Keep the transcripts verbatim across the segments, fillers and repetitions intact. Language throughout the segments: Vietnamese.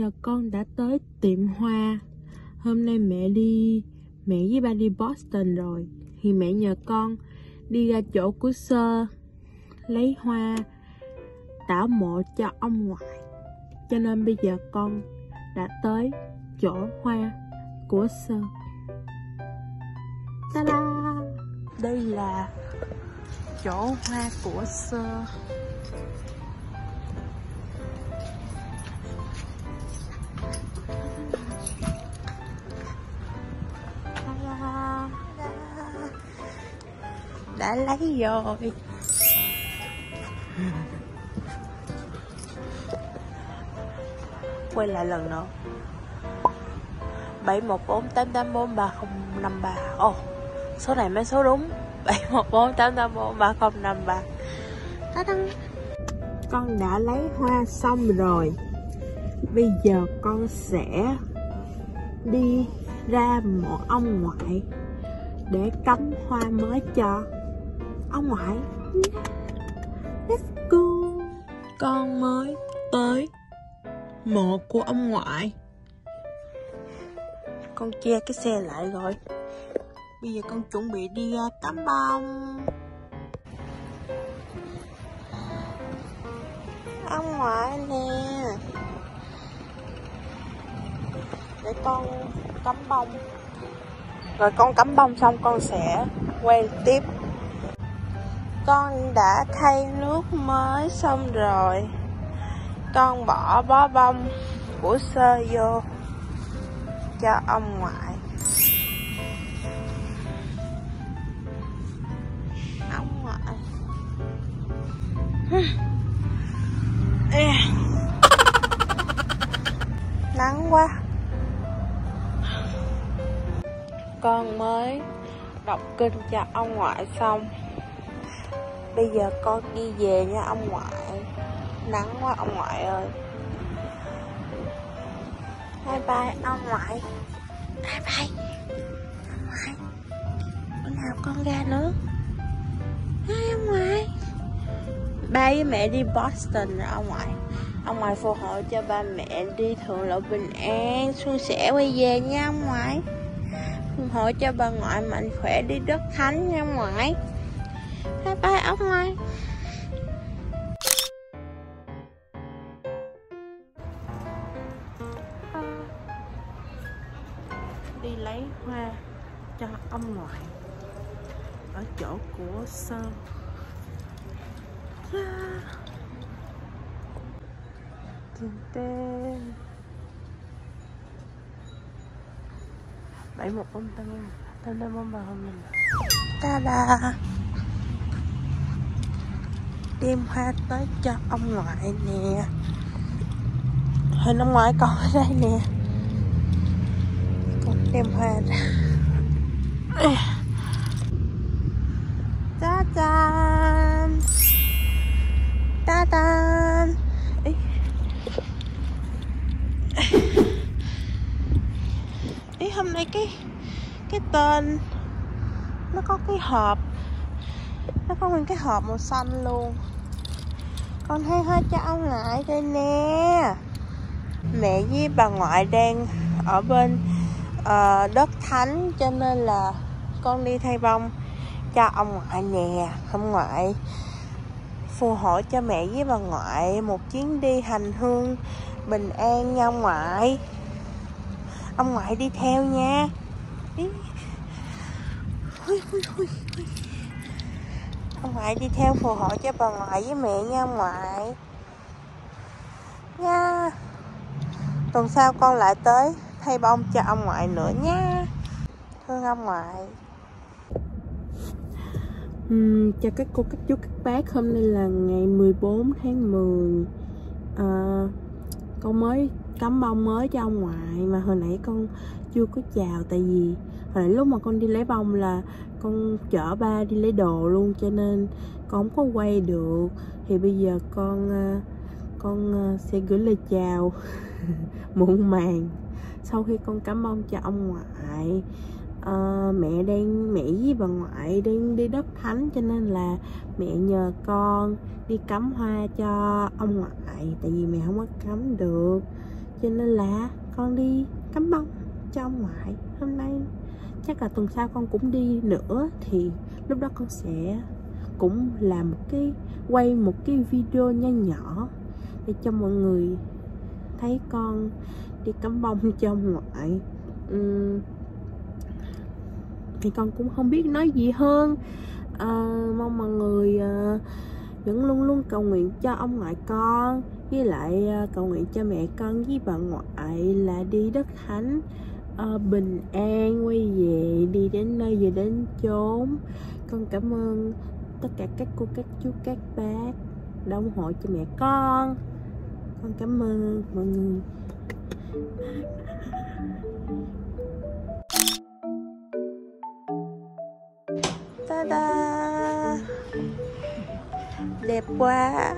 giờ con đã tới tiệm hoa. Hôm nay mẹ đi Mẹ với ba đi Boston rồi, thì mẹ nhờ con đi ra chỗ của Sơ lấy hoa tảo mộ cho ông ngoại. Cho nên bây giờ con đã tới chỗ hoa của Sơ. Ta-da! Đây là chỗ hoa của Sơ. Đã lấy rồi. Quay lại lần nữa. Bảy một bốn tám tám bốn ba không năm ba. Ồ, oh, số này mới số đúng. Bảy một bốn tám tám bốn ba không năm ba. Con đã lấy hoa xong rồi. Bây giờ con sẽ đi ra mộ ông ngoại để cắm hoa mới cho ông ngoại. Let's go. Con mới tới mộ của ông ngoại. Con che cái xe lại rồi. Bây giờ con chuẩn bị đi cắm bông. Ông ngoại nè. Để con cắm bông. Rồi con cắm bông xong con sẽ quay tiếp. Con đã thay nước mới xong rồi. Con bỏ bó bông của Sơ vô cho ông ngoại. Ông ngoại. Nắng quá. Con mới đọc kinh cho ông ngoại xong. Bây giờ con đi về nha ông ngoại. Nắng quá ông ngoại ơi. Bye bye ông ngoại. Bye bye ông ngoại. Bữa nào con ra nữa. Bye ông ngoại. Ba với mẹ đi Boston rồi ông ngoại. Ông ngoại phù hộ cho ba mẹ đi thượng lộ bình an, suôn sẻ quay về nha ông ngoại. Phù hộ cho bà ngoại mạnh khỏe đi đất thánh nha ông ngoại. Bye bye ông ngoại. Đi lấy hoa cho ông ngoại ở chỗ của Sơ. Bảy một bốn tám tám tám bốn ba không năm. Ta-da! Đem hoa tới cho ông ngoại nè. Hình ông ngoại còn ở đây nè. Con đem hoa ra. Ta-da! Ta-da! Ý. Ý hôm nay cái cái tên nó có cái hộp, nó có nguyên cái hộp màu xanh luôn. Con thấy hết cho ông ngoại đây nè. Mẹ với bà ngoại đang ở bên uh, đất thánh, cho nên là con đi thay bông cho ông ngoại nè. Ông ngoại phù hộ cho mẹ với bà ngoại một chuyến đi hành hương bình an nha ông ngoại. Ông ngoại đi theo nha. Ui, ui, ui, ui. Ông ngoại đi theo phù hộ cho bà ngoại với mẹ nha ông ngoại. Nha. Tuần sau con lại tới thay bông cho ông ngoại nữa nha. Thương ông ngoại. Uhm, chào các cô, các chú, các bác. Hôm nay là ngày mười bốn tháng mười. à, Con mới cắm bông mới cho ông ngoại. Mà hồi nãy con chưa có chào. Tại vì hồi nãy lúc mà con đi lấy bông là con chở ba đi lấy đồ luôn, cho nên con không có quay được. Thì bây giờ con Con sẽ gửi lời chào muộn màng sau khi con cắm bông cho ông ngoại. à, Mẹ đang Mẹ với bà ngoại đang đi đất thánh, cho nên là mẹ nhờ con đi cắm hoa cho ông ngoại. Tại vì mẹ không có cắm được, cho nên là con đi cắm bông cho ông ngoại. Hôm nay chắc là tuần sau con cũng đi nữa, thì lúc đó con sẽ cũng làm một cái quay một cái video nho nhỏ để cho mọi người thấy con đi cắm bông cho ông ngoại. uhm, thì con cũng không biết nói gì hơn. à, mong mọi người uh, vẫn luôn luôn cầu nguyện cho ông ngoại con, với lại uh, cầu nguyện cho mẹ con với bà ngoại là đi đất thánh uh, bình an quay về, đi đến nơi về đến chốn. Con cảm ơn tất cả các cô, các chú, các bác đã ủng hộ cho mẹ con. Con cảm ơn mọi người. Ta-da! Đẹp quá.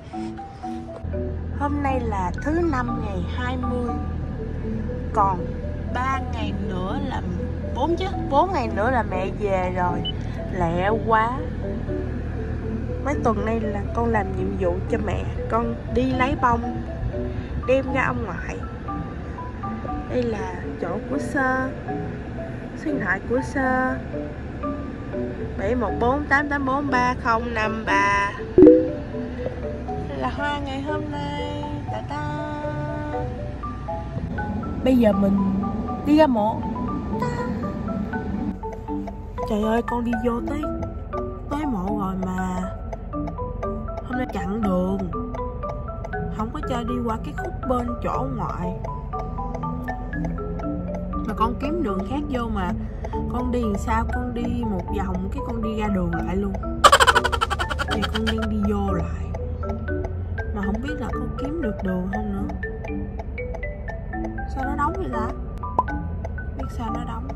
Hôm nay là thứ năm ngày hai mươi, còn ba ngày nữa là bốn chứ bốn ngày nữa là mẹ về rồi. Lẹ quá. Mấy tuần nay là con làm nhiệm vụ cho mẹ. Con đi lấy bông đem ra ông ngoại. Đây là chỗ của Sơ, số điện thoại của Sơ bảy một bốn tám tám bốn ba không năm ba. Đây là hoa ngày hôm nay. Ta ta. Bây giờ mình đi ra mộ. Trời ơi, con đi vô tới tới mộ rồi mà hôm nay chặn đường, không có cho đi qua cái khúc bên chỗ ngoại. Mà con kiếm đường khác vô mà con đi làm sao, con đi một vòng cái con đi ra đường lại luôn. Thì con đang đi vô lại mà không biết là con kiếm được đường không nữa. Sao nó đóng vậy ta? Biết sao nó đóng.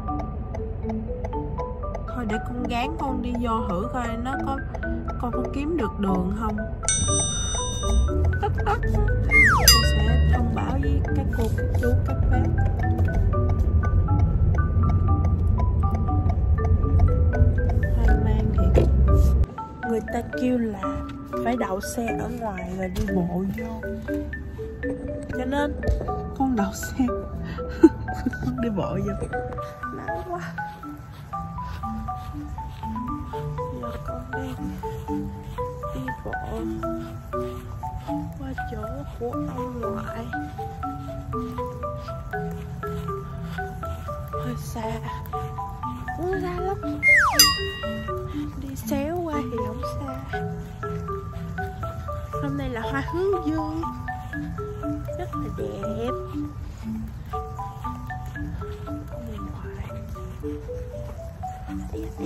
Thôi để con gán con đi vô thử coi nó có con có kiếm được đường không. Con sẽ thông báo với các cô, các chú, các bác. Hoang mang thiệt. Người ta kêu là phải đậu xe ở ngoài rồi đi bộ vô, cho nên con đậu xe con đi bộ vô. Nắng quá. Giờ con đang đi bộ qua chỗ của ông ngoại. Hơi xa, cũng xa lắm. Đi xéo qua thì không xa. Hôm nay là hoa hướng dương, rất là đẹp. Ông ngoại. Đi, đi.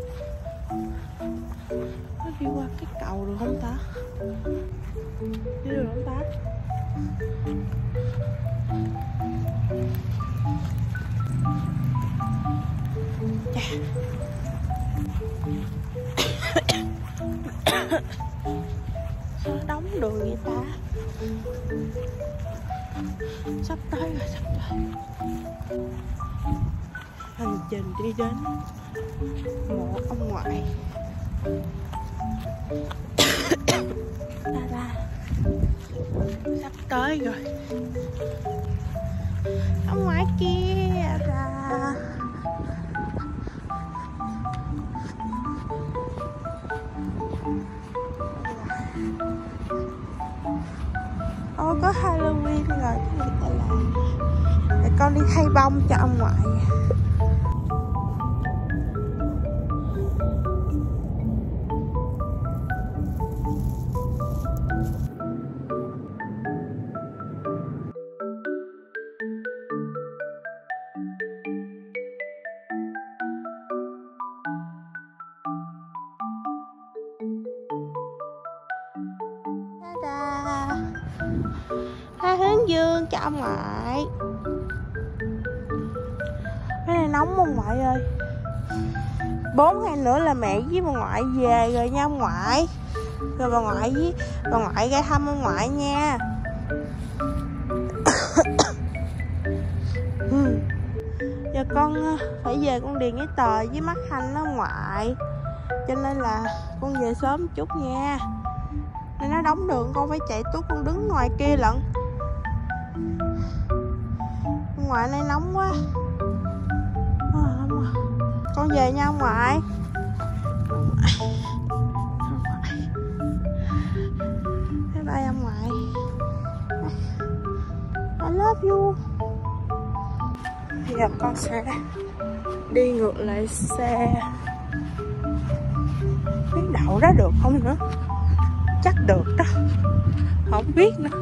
Nó đi qua cái cầu được không ta? Đi được không ta? Chà. Sao nó đóng đường vậy ta? Sắp tới rồi, sắp tới. Hành trình đi đến mộ ông ngoại. Ta ra sắp tới rồi. Ông ngoại kia ra. Ô, có Halloween rồi, cái gì gọi là để con đi thay bông cho ông ngoại. Hoa hướng dương cho ông ngoại. Cái này nóng ông ngoại ơi. Bốn ngày nữa là mẹ với bà ngoại về rồi nha ông ngoại. Rồi bà ngoại với bà ngoại ra thăm ông ngoại nha. Giờ con phải về con điền giấy tờ với mắt Khanh đó ông ngoại, cho nên là con về sớm chút nha. Nên nó đóng đường con phải chạy tuốt con đứng ngoài kia lận. ngoại nay nóng quá. À, nóng quá. Con về nha ông ngoại. Ông ngoại. Ông ngoại. Bye bye ông ngoại. I love you. Bây giờ con sẽ đi ngược lại xe. Biết đậu đó được không nữa? Chắc được đó. Không biết nữa.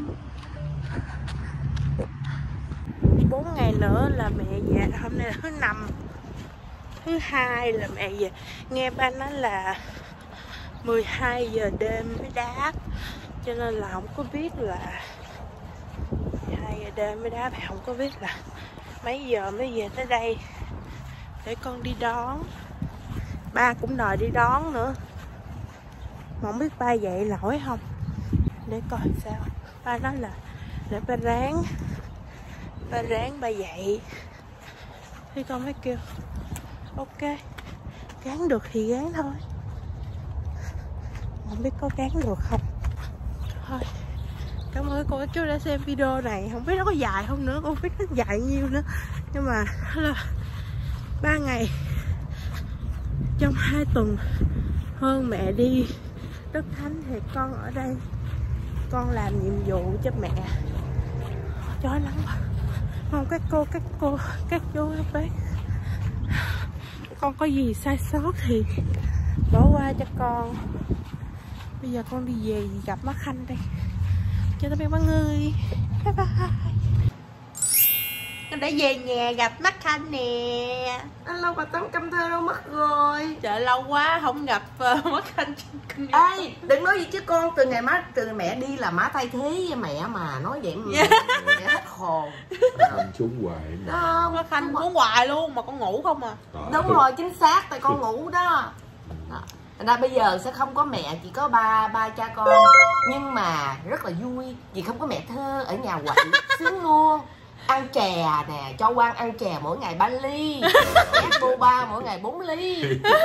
Bốn ngày nữa là mẹ về. Hôm nay là thứ năm. Thứ hai là mẹ về. Nghe ba nói là mười hai giờ đêm mới đáp. Cho nên là không có biết là mười hai giờ đêm mới đáp. Không có biết là mấy giờ mới về tới đây để con đi đón. Ba cũng đòi đi đón nữa. Mà không biết ba dậy nổi không. Để coi sao. Ba nói là để ba ráng. Ba ráng ba dậy. Thì con mới kêu ok, gán được thì gán thôi. Không biết có gán được không. Thôi, cảm ơn cô chú đã xem video này. Không biết nó có dài không nữa, không biết nó dài nhiêu nữa. Nhưng mà là ba ngày trong hai tuần hơn mẹ đi Đất Thánh thì con ở đây, con làm nhiệm vụ cho mẹ. Chói nắng quá. Không, các cô, các cô, các chú, các bác, con có gì sai sót thì bỏ qua cho con. Bây giờ con đi về gặp má Khanh đây. Cho tạm biệt mọi người. Bye bye. Con đã về nhà gặp má Khanh nè. Anh lâu bà Tấm Căm Thơ đâu mất rồi. Trời lâu quá không gặp uh, má Khanh. Ê, đừng nói gì chứ con. Từ ngày má từ ngày mẹ đi là má thay thế với mẹ mà. Nói vậy mà yeah. Mẹ hết hồn. Khanh xuống hoài đó, má Khanh muốn hoài luôn mà con ngủ không à. Đó. Đúng rồi, chính xác. Tại con ngủ đó, đó. Thành ra bây giờ sẽ không có mẹ, chỉ có ba ba cha con. Nhưng mà rất là vui vì không có mẹ Thơ ở nhà quậy. Sướng luôn. Ăn chè nè, cho Quang ăn chè mỗi ngày ba ly. Ép boba mỗi ngày bốn ly.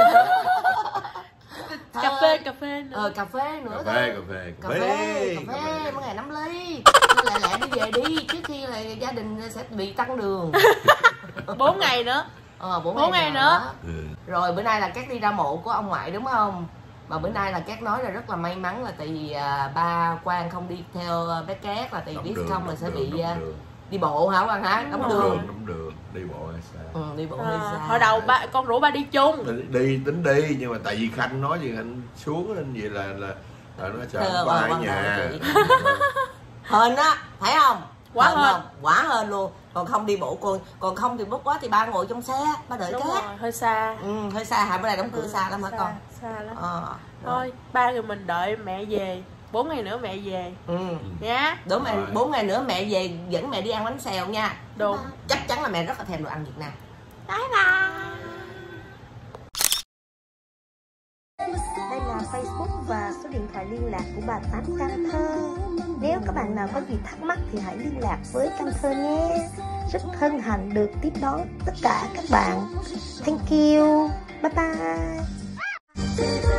Cà phê, cà phê nữa. Ờ, cà phê nữa. Cà phê, cà phê, cà phê, cà phê mỗi ngày năm ly. Lẹ lẹ đi về đi, trước khi là gia đình sẽ bị tăng đường. Bốn ngày nữa. Ờ, bốn, bốn ngày, ngày nữa. nữa. Ừ. Rồi bữa nay là Cát đi ra mộ của ông ngoại đúng không? Mà bữa nay là Cát nói là rất là may mắn là tại vì à, ba Quang không đi theo bé Cát, là tại vì biết không là sẽ bị uh, đi bộ hả Quang hả? Đóng đường. Đóng đường, đi bộ hay sao? Ừ, đi bộ à, hơi xa. Hồi đầu ba con rủ ba đi chung. Đi, đi tính đi nhưng mà tại vì Khanh nói gì Khanh xuống nên vậy là là là nó chờ ba ở nhà. Hên á, thấy không? Quá hên, hên. Không? Quá hên luôn. Còn không đi bộ, còn còn không thì bút quá thì ba ngồi trong xe, ba đợi Cát. Rồi, hơi xa. Ừ, hơi xa hả? Bữa nay đóng cửa ừ, xa lắm hả con? Xa lắm. Ờ, thôi ba người mình đợi mẹ về. Bốn ngày nữa mẹ về. Ừ. Nhá. Đúng rồi. Bốn ngày nữa mẹ về dẫn mẹ đi ăn bánh xèo nha. Đúng. Chắc chắn là mẹ rất là thèm đồ ăn Việt Nam. Bye bye. Đây là Facebook và số điện thoại liên lạc của bà Tám Căm Thơ. Nếu các bạn nào có gì thắc mắc thì hãy liên lạc với Căm Thơ nhé. Rất hân hạnh được tiếp đón tất cả các bạn. Thank you. Bye bye.